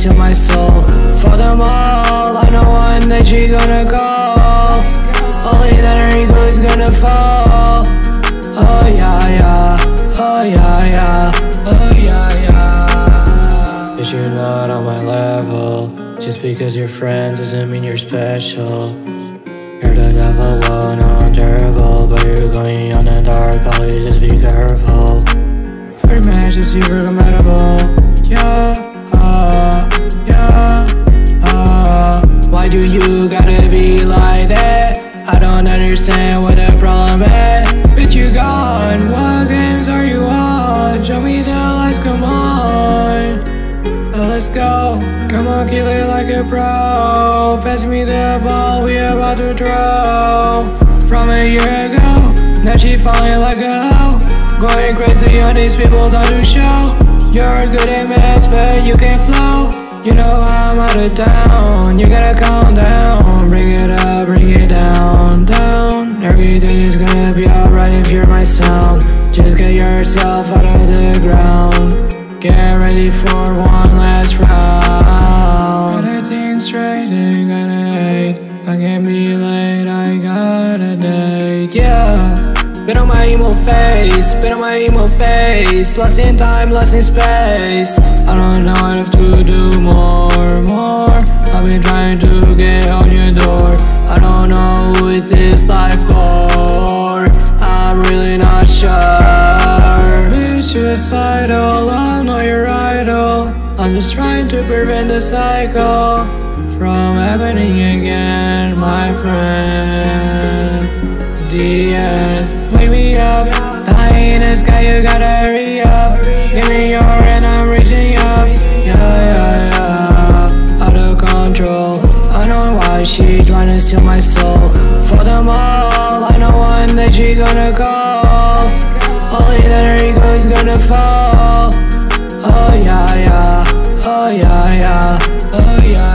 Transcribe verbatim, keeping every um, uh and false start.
steal my soul. For them all, I know one day she gonna call. Only then her ego is gonna fall. Oh yeah, yeah, oh yeah, yeah, oh yeah, yeah. But you're not on my level. Just because you're friends doesn't mean you're special. You're the devil, well, no, I'm terrible. But you're going on the dark, I'll just be careful. For your majesty, you're compatible. Yeah, uh, yeah, uh. Why do you gotta be like that? I don't understand what the problem is. Bitch, you gone, what games are you on? Show me the lights, come on. Now let's go, come on, kill it like a pro. Pass me the ball, we about to throw. From a year ago, now she falling like a hoe. Going crazy on these people try to show. You're good at maths, but you can't flow. You know I'm out of town, you gotta calm down. Bring it up, bring it down, down. Everything is gonna be alright if you're my sound. Just get yourself out of the ground. Get ready for one last round. Gotta think straight, ain't gonna hate. I can't be late, I got a date. Yeah, spit on my emo face, spit on my emo face. Lost in time, lost in space. I don't know if to do more, more. I've been trying to get on your door. I don't know who is this life for. I'm really not sure. Bitch, suicidal, I'm not your idol. I'm just trying to prevent the cycle from happening again, my friend. The end, wake me up. Dying in the sky, you gotta hurry up. Give me your hand, I'm reaching up. Yeah, yeah, yeah, out of control. I know why she trying to steal my soul. For them all, I know one day she gonna call. Only then her ego is gonna fall. Oh yeah, yeah, oh yeah, yeah, oh yeah.